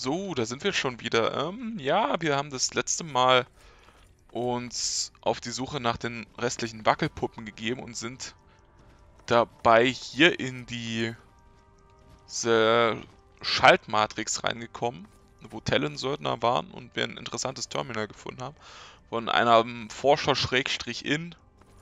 So, da sind wir schon wieder. Ja, wir haben das letzte Mal uns auf die Suche nach den restlichen Wackelpuppen gegeben und sind dabei hier in diese Schaltmatrix reingekommen, wo Talon-Söldner waren und wir ein interessantes Terminal gefunden haben. Von einem Forscher-In,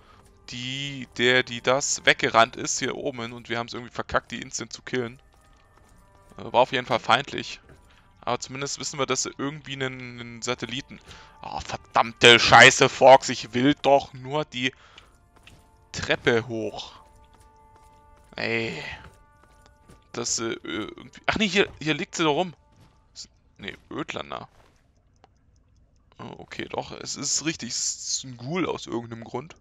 die das weggerannt ist hier oben hin und wir haben es irgendwie verkackt, die instant zu killen. War auf jeden Fall feindlich. Aber zumindest wissen wir, dass sie irgendwie einen Satelliten... Oh, verdammte Scheiße, Fox, ich will doch nur die Treppe hoch. Ey. Dass sie irgendwie... Ach nee, hier liegt sie doch rum. Nee, Ödlander. Oh, okay, doch, es ist richtig, es ist ein Ghoul aus irgendeinem Grund.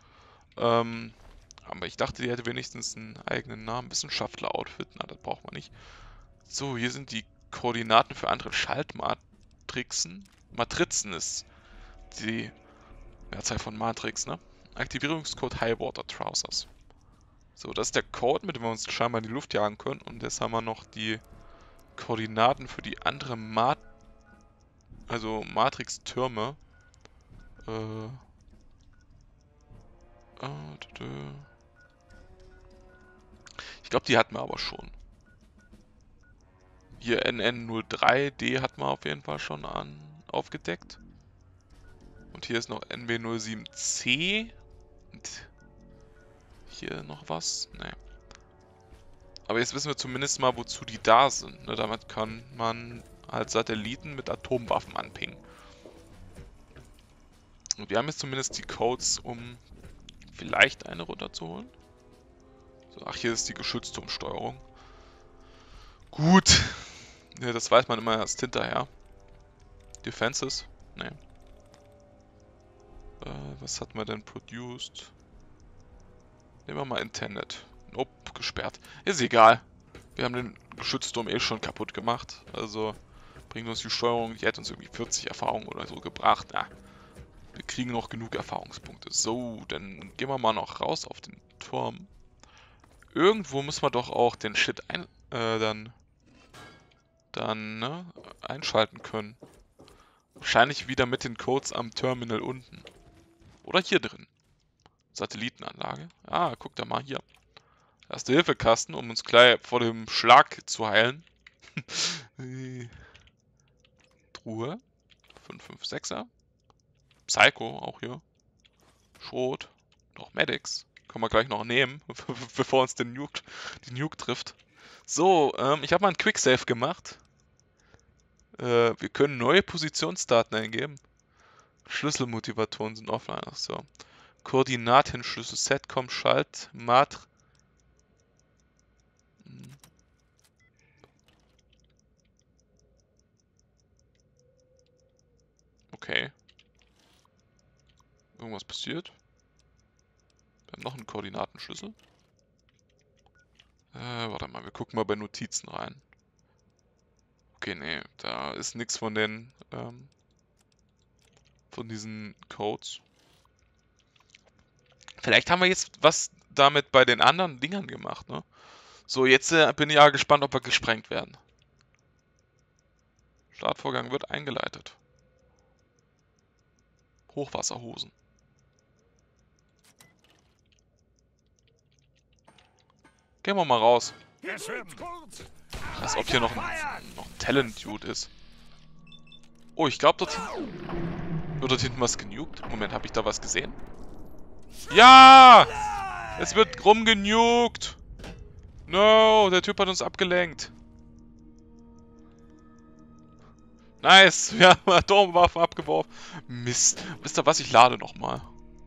Aber ich dachte, die hätte wenigstens einen eigenen Namen. Wissenschaftler-Outfit, na, das braucht man nicht. So, hier sind die Koordinaten für andere Schaltmatrizen. Matrizen ist die Mehrzahl von Matrix, ne? Aktivierungscode Highwater Trousers. So, das ist der Code, mit dem wir uns scheinbar in die Luft jagen können. Und jetzt haben wir noch die Koordinaten für die andere Matrix-Türme. Ich glaube, die hatten wir aber schon. Hier NN03D hat man auf jeden Fall schon aufgedeckt. Und hier ist noch NW07C. Und hier noch was? Nee. Aber jetzt wissen wir zumindest mal, wozu die da sind. Ne, damit kann man halt Satelliten mit Atomwaffen anpingen. Und wir haben jetzt zumindest die Codes, um vielleicht eine runterzuholen. So, ach, hier ist die Geschützturmsteuerung. Gut. Ja, das weiß man immer erst hinterher. Defenses? Nee. Was hat man denn produced? Nehmen wir mal Intended. Nope, gesperrt. Ist egal. Wir haben den Geschützturm eh schon kaputt gemacht. Also bringt uns die Steuerung, die hat uns irgendwie 40 Erfahrungen oder so gebracht. Na, wir kriegen noch genug Erfahrungspunkte. So, dann gehen wir mal noch raus auf den Turm. Irgendwo müssen wir doch auch den Shit dann einschalten können. Wahrscheinlich wieder mit den Codes am Terminal unten. Oder hier drin. Satellitenanlage. Ah, guck da mal hier. Erste-Hilfe-Kasten, um uns gleich vor dem Schlag zu heilen. Truhe. 556er. Psycho, auch hier. Schrot. Noch Medics. Können wir gleich noch nehmen, bevor uns die Nuke trifft. So, ich habe mal einen Quicksave gemacht. Wir können neue Positionsdaten eingeben. Schlüsselmotivatoren sind offline. Achso. Koordinatenschlüssel, Setcom, Schalt, Mat. Okay. Irgendwas passiert? Wir haben noch einen Koordinatenschlüssel. Warte mal, wir gucken mal bei Notizen rein. Okay, nee, da ist nichts von den, von diesen Codes. Vielleicht haben wir jetzt was damit bei den anderen Dingern gemacht, ne? So, jetzt bin ich ja gespannt, ob wir gesprengt werden. Startvorgang wird eingeleitet. Hochwasserhosen. Gehen wir mal raus. Als ob hier noch ein Talent-Dude ist. Oh, ich glaube, dort hinten... Wird dort hinten was genugt? Moment, habe ich da was gesehen? Ja! Es wird rumgenugt! No, der Typ hat uns abgelenkt. Nice, wir haben Atomwaffen abgeworfen. Mist. Wisst ihr was, ich lade nochmal.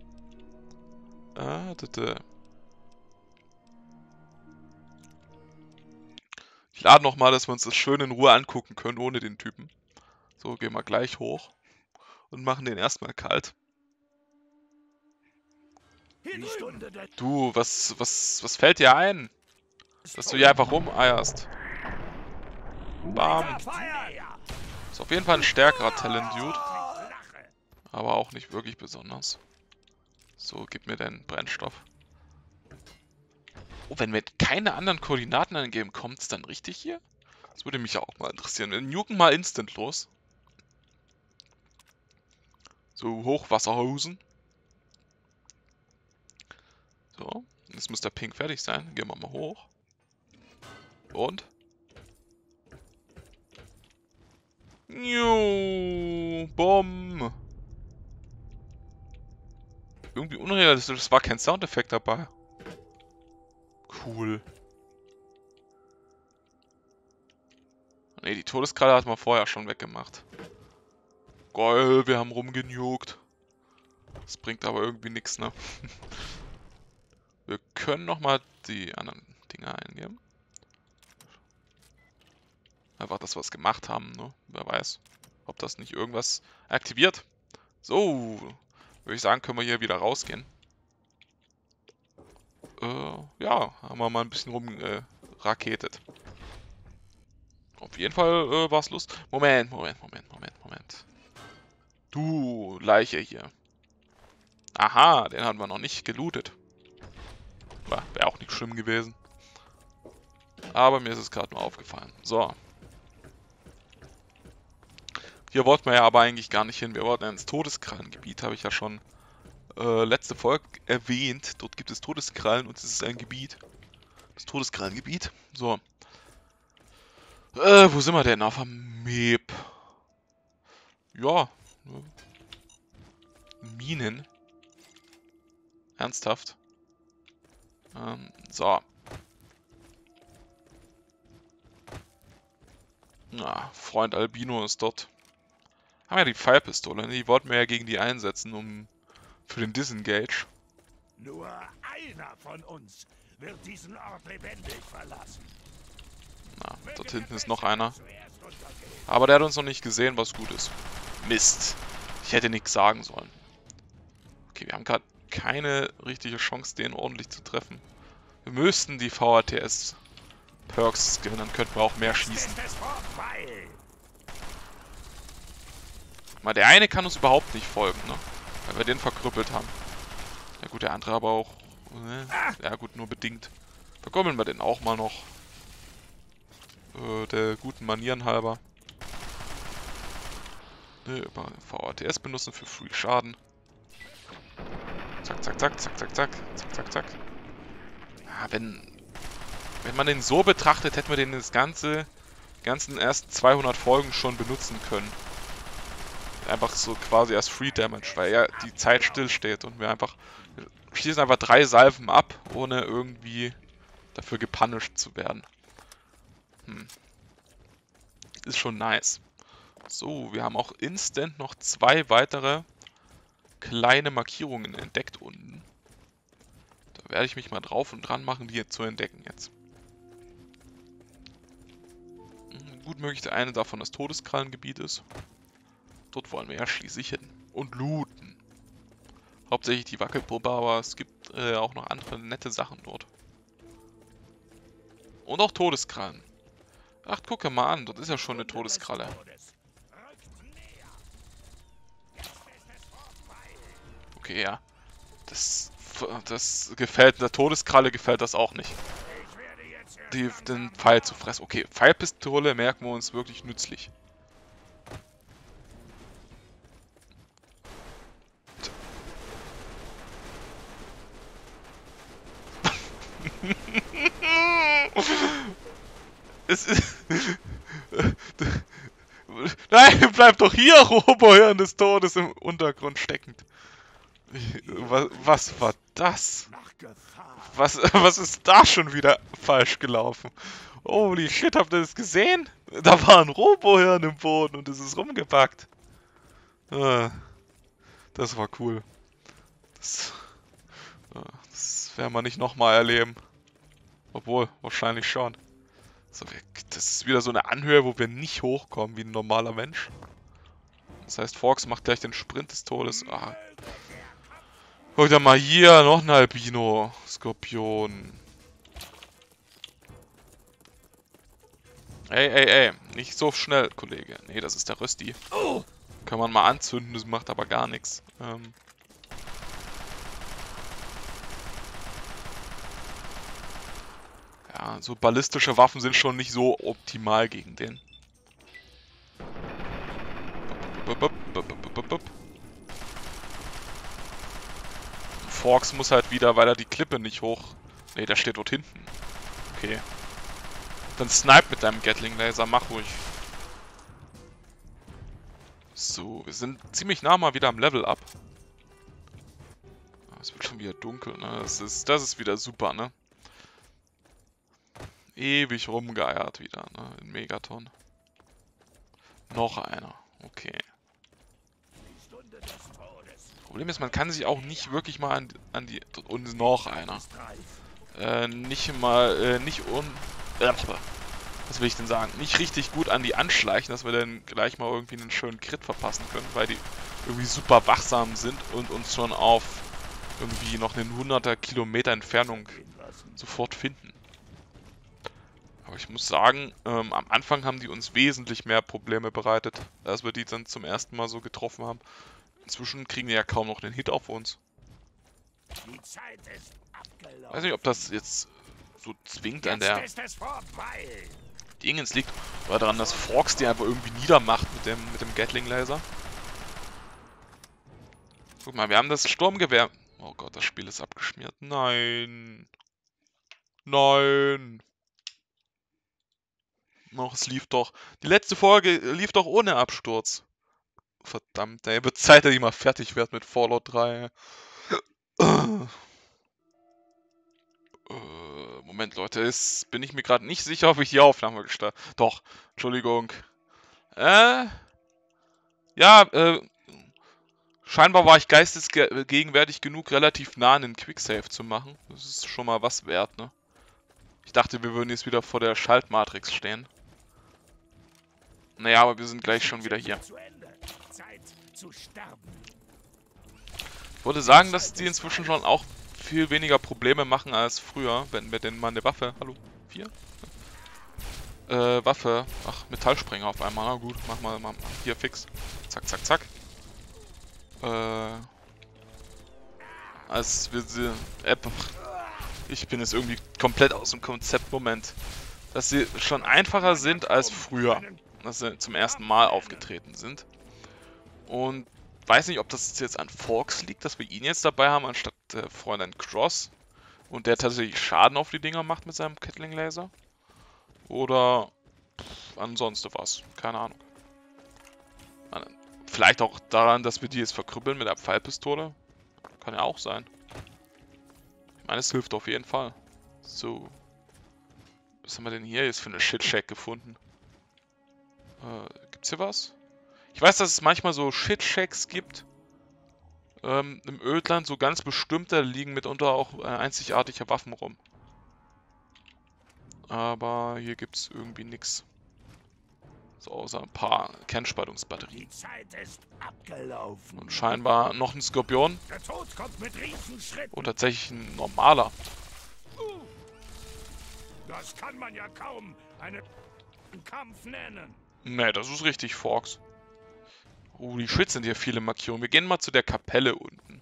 Ich lade nochmal, dass wir uns das schön in Ruhe angucken können, ohne den Typen. So, gehen wir gleich hoch. Und machen den erstmal kalt. Du, was fällt dir ein? Dass du hier einfach rumeierst. Bam. Ist auf jeden Fall ein stärkerer Talent-Dude. Aber auch nicht wirklich besonders. So, gib mir den Brennstoff. Oh, wenn wir keine anderen Koordinaten angeben, kommt es dann richtig hier? Das würde mich auch mal interessieren. Wir nuken mal instant los. So, Hochwasserhosen. So, jetzt muss der Ping fertig sein. Gehen wir mal hoch. Und? Bumm. Irgendwie unrealistisch, es war kein Soundeffekt dabei. Cool. Ne, die Todeskralle hat man vorher schon weggemacht. Geil, wir haben rumgenugt. Das bringt aber irgendwie nichts, ne? Wir können nochmal die anderen Dinger eingeben. Einfach, dass wir es gemacht haben, ne? Wer weiß, ob das nicht irgendwas aktiviert. So, würde ich sagen, können wir hier wieder rausgehen. Ja, haben wir mal ein bisschen rumraketet. Auf jeden Fall war es Lust. Moment. Du Leiche hier. Aha, den haben wir noch nicht gelootet. Wäre auch nicht schlimm gewesen. Aber mir ist es gerade nur aufgefallen. So. Hier wollten wir ja aber eigentlich gar nicht hin. Wir wollten ins Todeskrallengebiet, habe ich ja schon letzte Folge erwähnt. Dort gibt es Todeskrallen und es ist ein Gebiet. Das Todeskrallengebiet. So. Wo sind wir denn? Auf der Map. Ja. Minen. Ernsthaft. So. Na, Freund Albino ist dort. Haben ja die Pfeilpistole, ne? Die wollten wir ja gegen die einsetzen, für den Disengage. Nur einer von uns wird diesen Ort lebendig verlassen. Na, dort hinten ist noch einer. Aber der hat uns noch nicht gesehen, was gut ist. Mist. Ich hätte nichts sagen sollen. Okay, wir haben gerade keine richtige Chance, den ordentlich zu treffen. Wir müssten die VATS-Perks skillen, dann könnten wir auch mehr schießen. Mal der eine kann uns überhaupt nicht folgen, ne? Weil wir den verkrüppelt haben. Ja gut, der andere aber auch. Ja gut, nur bedingt. Verkrüppeln wir den auch mal noch. Der guten Manieren halber. Über VATS benutzen für Free Schaden. Zack, zack, zack, zack, zack, zack, zack, zack, zack. Ja, wenn man den so betrachtet, hätten wir den ganzen ersten 200 Folgen schon benutzen können. Einfach so quasi als Free Damage, weil ja die Zeit stillsteht und wir schießen einfach 3 Salven ab, ohne irgendwie dafür gepunished zu werden. Ist schon nice. So, wir haben auch instant noch 2 weitere kleine Markierungen entdeckt unten. Da werde ich mich mal drauf und dran machen, die jetzt zu entdecken jetzt. Gut möglich, der eine davon das Todeskrallengebiet ist. Dort wollen wir ja schließlich hin. Und looten. Hauptsächlich die Wackelpuppe, aber es gibt auch noch andere nette Sachen dort. Und auch Todeskrallen. Ach, guck mal an, dort ist ja schon eine Todeskralle. Okay, ja. Das gefällt, der Todeskralle gefällt das auch nicht. Den Pfeil zu fressen. Okay, Pfeilpistole merken wir uns wirklich nützlich. Es ist... Nein, bleib doch hier, Robohirn des Todes im Untergrund steckend. Was war das? Was ist da schon wieder falsch gelaufen? Holy shit, habt ihr das gesehen? Da war ein Robohirn im Boden und es ist rumgepackt. Das war cool. Das werden wir nicht nochmal erleben. Obwohl, wahrscheinlich schon. So, das ist wieder so eine Anhöhe, wo wir nicht hochkommen wie ein normaler Mensch. Das heißt, Fox macht gleich den Sprint des Todes. Ah. Guck da mal hier, noch ein Albino. Skorpion. Ey, nicht so schnell, Kollege. Nee, das ist der Rösti. Kann man mal anzünden, das macht aber gar nichts. Ja, so ballistische Waffen sind schon nicht so optimal gegen den. Forks muss halt wieder, weil er die Klippe nicht hoch... Ne, der steht dort hinten. Okay. Dann snipe mit deinem Gatling-Laser, mach ruhig. So, wir sind ziemlich nah mal wieder am Level-Up. Es wird schon wieder dunkel, ne? Das ist wieder super, ne? Ewig rumgeeiert wieder, ne? In Megaton. Noch einer. Okay. Problem ist, man kann sich auch nicht wirklich mal an die... Und noch einer. Nicht mal... was will ich denn sagen? Nicht richtig gut an die anschleichen, dass wir dann gleich mal irgendwie einen schönen Crit verpassen können, weil die irgendwie super wachsam sind und uns schon auf irgendwie noch eine 100er Kilometer Entfernung sofort finden. Aber ich muss sagen, am Anfang haben die uns wesentlich mehr Probleme bereitet, als wir die dann zum ersten Mal so getroffen haben. Inzwischen kriegen die ja kaum noch einen Hit auf uns. Weiß nicht, ob das jetzt so zwingend an der Dingens liegt, oder daran, dass Forks die einfach irgendwie niedermacht mit dem Gatling-Laser. Guck mal, wir haben das Sturmgewehr. Oh Gott, das Spiel ist abgeschmiert. Nein. Nein. Noch, es lief doch. Die letzte Folge lief doch ohne Absturz. Verdammt, ey. Wird Zeit, dass ich mal fertig werde mit Fallout 3. Moment, Leute, bin ich mir gerade nicht sicher, ob ich die Aufnahme gestartet. Doch, Entschuldigung. Ja, scheinbar war ich geistesgegenwärtig genug, relativ nah an den Quicksave zu machen. Das ist schon mal was wert, ne? Ich dachte, wir würden jetzt wieder vor der Schaltmatrix stehen. Naja, aber wir sind gleich schon wieder hier. Ich wollte sagen, dass die inzwischen schon auch viel weniger Probleme machen als früher, wenn wir denn mal eine Waffe... Hallo? 4? Waffe... Ach, Metallsprenger auf einmal. Na gut, machen wir mal hier fix. Zack, zack, zack. Als wir sie... Ich bin jetzt irgendwie komplett aus dem Konzept. Moment. Dass sie schon einfacher sind als früher. Dass sie zum ersten Mal aufgetreten sind. Und weiß nicht, ob das jetzt an Forks liegt, dass wir ihn jetzt dabei haben, anstatt Fräulein Cross. Und der tatsächlich Schaden auf die Dinger macht mit seinem Gatling-Laser. Oder ansonsten was. Keine Ahnung. Vielleicht auch daran, dass wir die jetzt verkrüppeln mit der Pfeilpistole. Kann ja auch sein. Ich meine, es hilft auf jeden Fall. So. Was haben wir denn hier jetzt für eine Shit-Shack gefunden? Gibt's hier was? Ich weiß, dass es manchmal so Shit-Shacks gibt. Im Ödland, so ganz bestimmte, da liegen mitunter auch einzigartige Waffen rum. Aber hier gibt's irgendwie nichts. So, außer ein paar Kernspaltungsbatterien. Die Zeit ist abgelaufen. Und scheinbar noch ein Skorpion. Der Tod kommt mit Riesenschritten. Und tatsächlich ein normaler. Das kann man ja kaum einen Kampf nennen. Ne, das ist richtig, Forks. Oh, die Shit sind hier viele Markierungen. Wir gehen mal zu der Kapelle unten.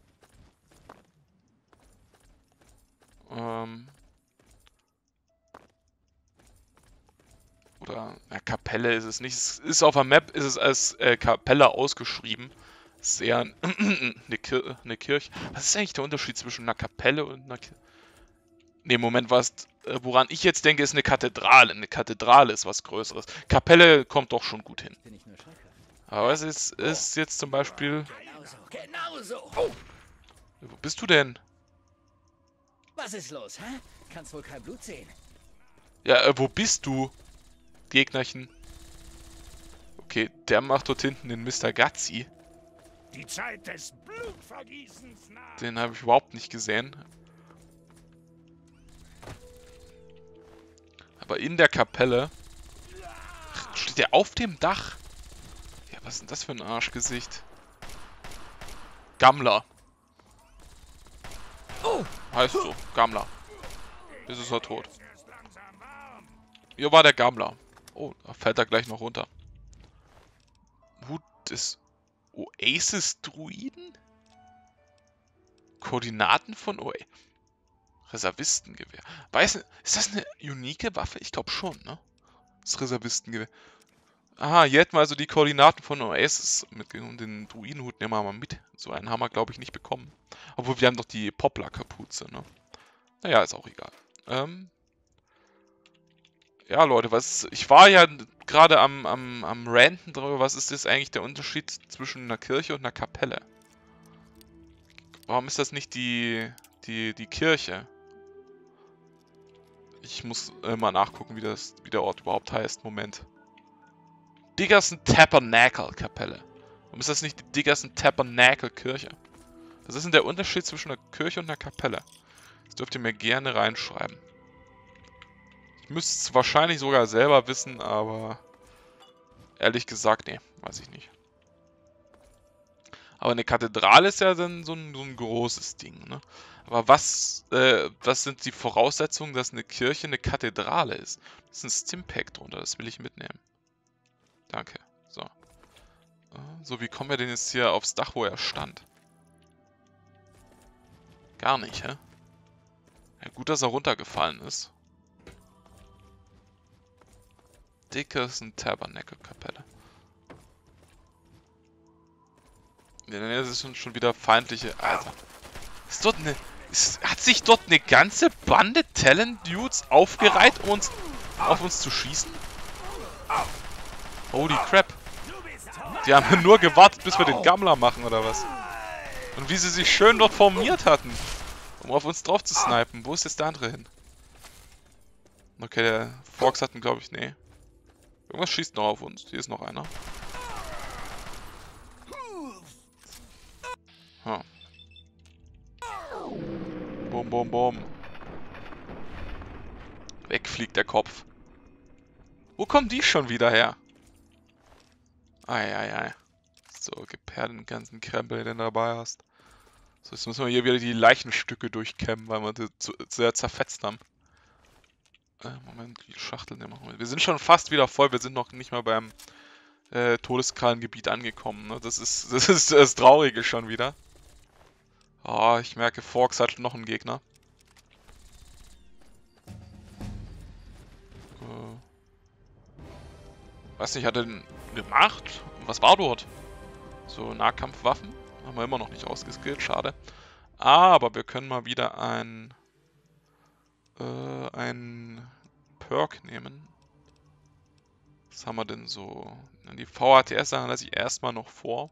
Oder, na, Kapelle ist es nicht. Es ist auf der Map, ist es als Kapelle ausgeschrieben. Das ist eher eine Kirche. Was ist eigentlich der Unterschied zwischen einer Kapelle und einer Kirche? Ne, Moment, woran ich jetzt denke, ist eine Kathedrale. Eine Kathedrale ist was Größeres. Kapelle kommt doch schon gut hin. Aber es ist jetzt zum Beispiel... Genauso. Oh. Wo bist du denn? Was ist los, hä? Kannst wohl kein Blut sehen. Ja, wo bist du? Gegnerchen. Okay, der macht dort hinten den Mr. Gazzi. Die Zeit des Blutvergießens naht. Den habe ich überhaupt nicht gesehen. Aber in der Kapelle... Steht der auf dem Dach? Ja, was ist denn das für ein Arschgesicht? Gammler. Oh! Heißt so, Gammler. Jetzt ist er tot. Hier war der Gammler. Oh, da fällt er gleich noch runter. Hut des Oasis-Druiden? Koordinaten von Oasis. Reservistengewehr. Weiß, ist das eine unique Waffe? Ich glaube schon, ne? Das Reservistengewehr. Aha, hier hätten wir also die Koordinaten von Oasis mitgenommen. Den Druidenhut nehmen wir mal mit. So einen haben wir, glaube ich, nicht bekommen. Obwohl, wir haben doch die Poplar-Kapuze, ne? Naja, ist auch egal. Ja, Leute, ich war ja gerade am Ranten darüber, was ist jetzt eigentlich der Unterschied zwischen einer Kirche und einer Kapelle? Warum ist das nicht die Kirche? Ich muss mal nachgucken, wie der Ort überhaupt heißt. Moment. Dickerson Tabernacle Kapelle. Warum ist das nicht die Dickerson Tabernacle Kirche? Was ist denn der Unterschied zwischen einer Kirche und einer Kapelle? Das dürft ihr mir gerne reinschreiben. Ich müsste es wahrscheinlich sogar selber wissen, aber ehrlich gesagt, nee, weiß ich nicht. Aber eine Kathedrale ist ja dann so ein großes Ding, ne? Aber was sind die Voraussetzungen, dass eine Kirche eine Kathedrale ist? Das ist ein Stimpack drunter, das will ich mitnehmen. Danke. So. So, wie kommen wir denn jetzt hier aufs Dach, wo er stand? Gar nicht, hä? Ja, gut, dass er runtergefallen ist. Dickerson Tabernacle Kapelle. Ja, das ist schon wieder feindliche... Alter. Ist dort eine... Hat sich dort eine ganze Bande Talent-Dudes aufgereiht, um auf uns zu schießen? Holy crap. Die haben nur gewartet, bis wir den Gammler machen, oder was? Und wie sie sich schön dort formiert hatten, um auf uns drauf zu snipen. Wo ist jetzt der andere hin? Okay, der Fox hat ihn, glaube ich, nee. Irgendwas schießt noch auf uns. Hier ist noch einer. Huh. Bum, bum, bum. Wegfliegt der Kopf. Wo kommen die schon wieder her? Eieiei. So, gib her den ganzen Krempel, den du dabei hast. So, jetzt müssen wir hier wieder die Leichenstücke durchkämmen, weil wir die sehr zerfetzt haben. Moment, die Schachtel nehmen wir. Wir sind schon fast wieder voll, wir sind noch nicht mal beim Todeskrallengebiet angekommen. Ne? Das ist das Traurige schon wieder. Oh, ich merke, Forks hat noch einen Gegner. Weiß nicht, hat er den gemacht? Was war dort? So, Nahkampfwaffen? Haben wir immer noch nicht ausgeskillt, schade. Aber wir können mal wieder ein Perk nehmen. Was haben wir denn so? Die VHTS-Sachen lasse ich erstmal noch vor.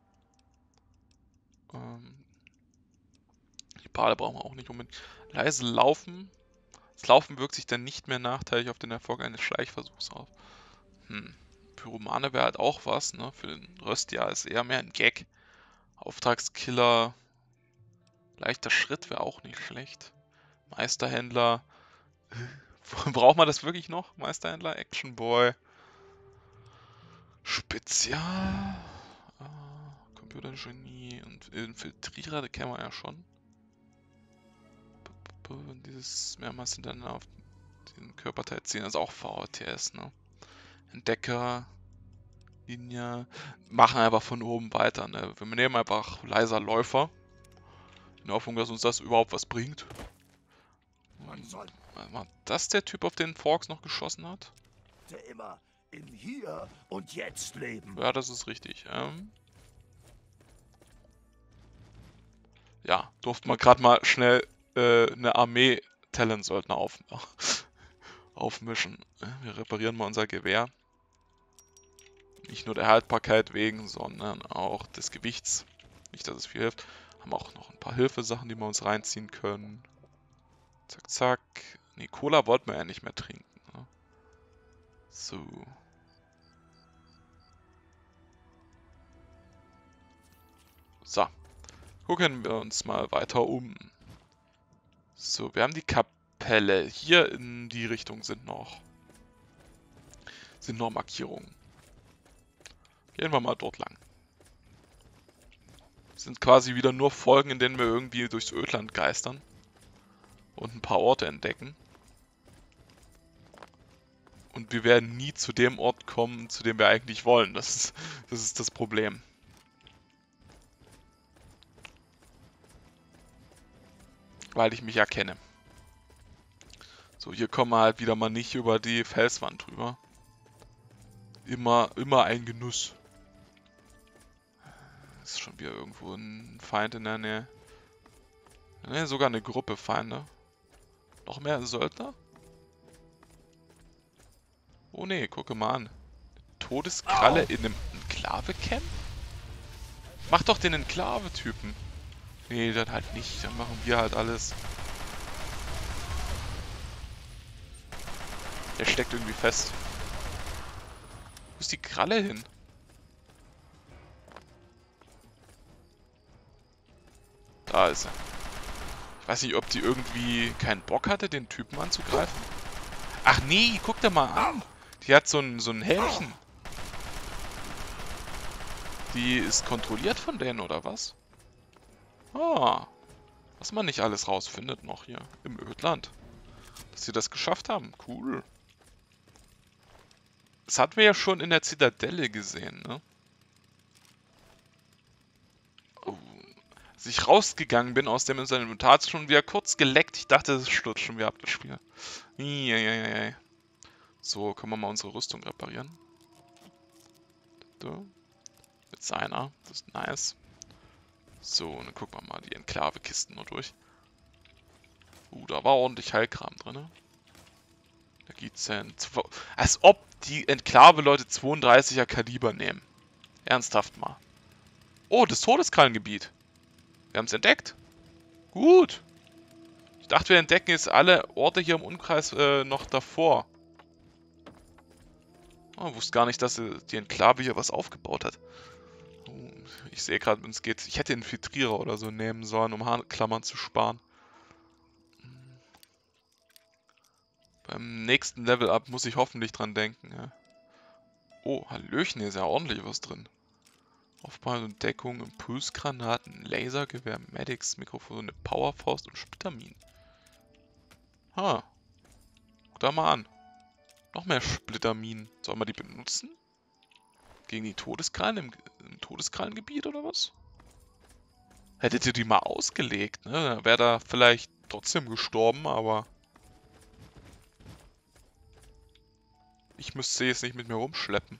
Die Pfade brauchen wir auch nicht unbedingt. Leise laufen. Das Laufen wirkt sich dann nicht mehr nachteilig auf den Erfolg eines Schleichversuchs auf. Pyromane wäre halt auch was, ne? Für den Röstjahr ist eher mehr ein Gag. Auftragskiller. Leichter Schritt wäre auch nicht schlecht. Meisterhändler. Braucht man das wirklich noch? Meisterhändler? Action Boy. Spezial. Computergenie und Infiltrierer, das kennen wir ja schon. Dieses mehrmals hintereinander auf den Körperteil ziehen, also auch VHTS, ne? Entdecker, Linie, machen einfach von oben weiter, ne? Wir nehmen einfach leiser Läufer. In der Hoffnung, dass uns das überhaupt was bringt. War das der Typ, auf den Forks noch geschossen hat? Der immer im Hier und Jetzt leben. Ja, das ist richtig. Ja, durften wir gerade mal schnell eine Armee Talent-Söldner aufmischen. Wir reparieren mal unser Gewehr. Nicht nur der Haltbarkeit wegen, sondern auch des Gewichts. Nicht, dass es viel hilft. Haben auch noch ein paar Hilfesachen, die wir uns reinziehen können. Zack, zack. Nee, Cola wollten wir ja nicht mehr trinken. Ne? So. So. Gucken wir uns mal weiter um. So, wir haben die Kapelle. Hier in die Richtung sind noch Markierungen. Gehen wir mal dort lang. Das sind quasi wieder nur Folgen, in denen wir irgendwie durchs Ödland geistern. Und ein paar Orte entdecken. Und wir werden nie zu dem Ort kommen, zu dem wir eigentlich wollen. Das ist das Problem. Weil ich mich erkenne. So, hier kommen wir halt wieder mal nicht über die Felswand drüber. Immer ein Genuss. Ist schon wieder irgendwo ein Feind in der Nähe. Ne, sogar eine Gruppe Feinde. Noch mehr Söldner? Oh ne, gucke mal an. Todeskralle in einem Enklave-Camp? Mach doch den Enklave-Typen. Nee, dann halt nicht. Dann machen wir halt alles. Der steckt irgendwie fest. Wo ist die Kralle hin? Da ist er. Ich weiß nicht, ob die irgendwie keinen Bock hatte, den Typen anzugreifen. Ach nee, guck dir mal an. Die hat so ein Helmchen. Die ist kontrolliert von denen, oder was? Ah. Was man nicht alles rausfindet noch hier im Ödland. Dass sie das geschafft haben. Cool. Das hatten wir ja schon in der Zitadelle gesehen, ne? Oh. Als ich rausgegangen bin aus dem Inventar, hat es schon wieder kurz geleckt. Ich dachte, es stürzt schon wieder ab, das Spiel. Eieiei. So, können wir mal unsere Rüstung reparieren. Mit seiner. Das ist nice. So, dann gucken wir mal die Enklave-Kisten nur durch. Da war ordentlich Heilkram drin. Da geht's ja als ob die Enklave-Leute 32er Kaliber nehmen. Ernsthaft mal. Oh, das Todeskrallengebiet. Wir haben es entdeckt. Gut. Ich dachte, wir entdecken jetzt alle Orte hier im Umkreis noch davor. Oh, wusste gar nicht, dass die Enklave hier was aufgebaut hat. Oh, ich sehe gerade, wenn es geht. Ich hätte einen Filtrierer oder so nehmen sollen, um Haarklammern zu sparen. Beim nächsten Level-Up muss ich hoffentlich dran denken. Ja. Oh, Hallöchen, hier ist ja ordentlich was drin. Aufbau und Deckung, Impulsgranaten, Lasergewehr, Medics, Mikrofone, Powerfaust und Splitterminen. Ha. Guck da mal an. Noch mehr Splitterminen. Sollen wir die benutzen? Gegen die Todeskrallen im Todeskrallengebiet oder was? Hättet ihr die mal ausgelegt, ne? Dann wäre da vielleicht trotzdem gestorben, aber... Ich müsste sie jetzt nicht mit mir rumschleppen.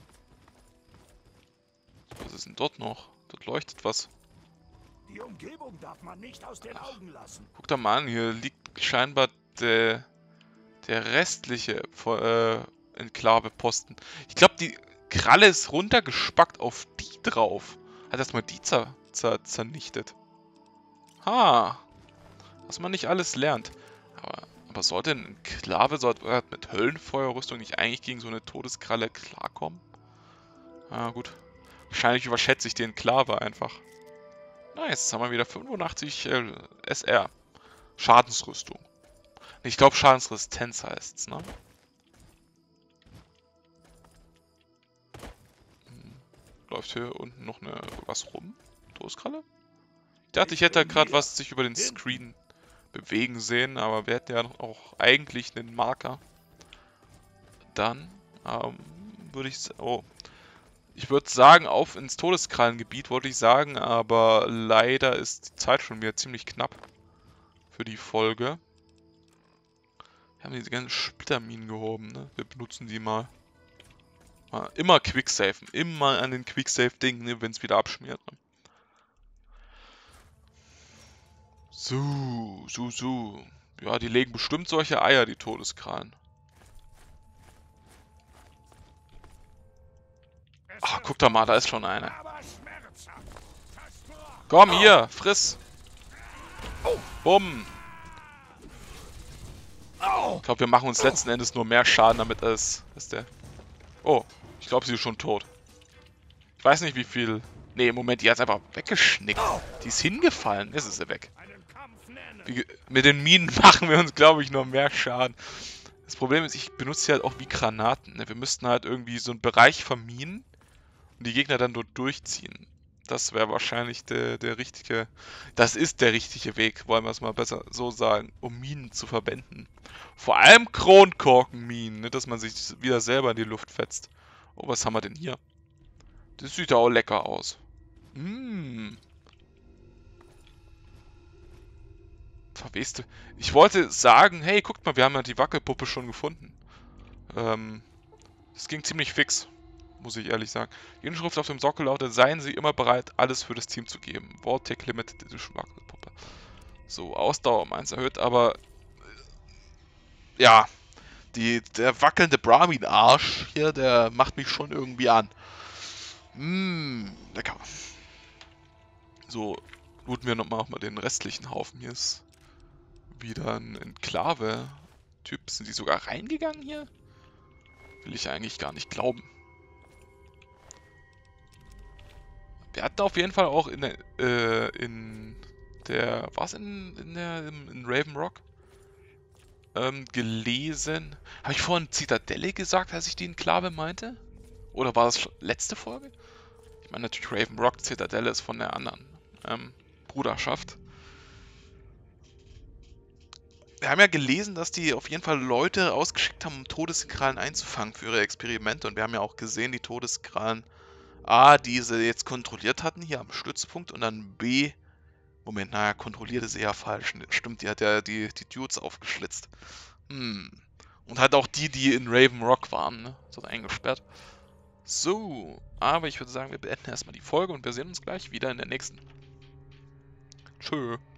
Was ist denn dort noch? Dort leuchtet was. Die Umgebung darf man nicht aus den Augen lassen. Guck da mal an, hier liegt scheinbar der restliche Enklave-Posten. Ich glaube, die Kralle ist runtergespackt auf die drauf. Hat erstmal die zernichtet. Ha. Was man nicht alles lernt. Aber sollte ein Enklave mit Höllenfeuerrüstung nicht eigentlich gegen so eine Todeskralle klarkommen? Ah, gut. Wahrscheinlich überschätze ich den Enklave einfach. Nice, jetzt haben wir wieder 85 SR. Schadensrüstung. Ich glaube, Schadensresistenz heißt's, ne? Läuft hier unten noch was rum? Todeskralle? Ich dachte, ich hätte gerade was sich über den Screen bewegen sehen, aber wir hätten ja auch eigentlich einen Marker. Dann würde ich... Oh. Ich würde sagen, auf ins Todeskrallengebiet, wollte ich sagen, aber leider ist die Zeit schon wieder ziemlich knapp für die Folge. Wir haben diese ganzen Splitterminen gehoben, ne? Wir benutzen die mal. Immer Quicksafen, immer an den Quicksave-Dingen, ne, wenn es wieder abschmiert. Ne? So. Ja, die legen bestimmt solche Eier, die Todeskrallen. Ach, guck da mal, da ist schon eine. Komm, hier, friss. Bumm. Ich glaube, wir machen uns letzten Endes nur mehr Schaden, damit es der... Oh, ich glaube, sie ist schon tot. Ich weiß nicht, wie viel... Nee, im Moment, die hat es einfach weggeschnickt. Die ist hingefallen. Jetzt ist sie weg. Mit den Minen machen wir uns, glaube ich, noch mehr Schaden. Das Problem ist, ich benutze sie halt auch wie Granaten. Ne? Wir müssten halt irgendwie so einen Bereich verminen und die Gegner dann dort durchziehen. Das wäre wahrscheinlich der richtige... Das ist der richtige Weg, wollen wir es mal besser so sagen, um Minen zu verwenden. Vor allem Kronkorkenminen, ne, dass man sich wieder selber in die Luft fetzt. Oh, was haben wir denn hier? Das sieht ja auch lecker aus. Verweste. Ich wollte sagen, hey, guckt mal, wir haben ja die Wackelpuppe schon gefunden. Das ging ziemlich fix, muss ich ehrlich sagen. Die Inschrift auf dem Sockel lautet, seien Sie immer bereit, alles für das Team zu geben. Vortec Limited Edition Wackelpuppe. So, Ausdauer um 1 erhöht, aber ja, der wackelnde Brahmin-Arsch hier, der macht mich schon irgendwie an. Lecker. So, looten wir nochmal den restlichen Haufen. Hier ist wieder ein Enklave-Typ. Sind die sogar reingegangen hier? Will ich eigentlich gar nicht glauben. Wir hatten auf jeden Fall auch in Raven Rock gelesen. Habe ich vorhin Zitadelle gesagt, als ich die Enklave meinte? Oder war das letzte Folge? Ich meine natürlich Raven Rock, Zitadelle ist von der anderen Bruderschaft. Wir haben ja gelesen, dass die auf jeden Fall Leute ausgeschickt haben, um Todeskrallen einzufangen für ihre Experimente. Und wir haben ja auch gesehen, die Todeskrallen A, die sie jetzt kontrolliert hatten, hier am Stützpunkt. Und dann B, Moment, naja, kontrollierte sie ja falsch. Stimmt, die hat ja die Dudes aufgeschlitzt. Und hat auch die in Raven Rock waren, ne? So eingesperrt. So, aber ich würde sagen, wir beenden erstmal die Folge und wir sehen uns gleich wieder in der nächsten. Tschö.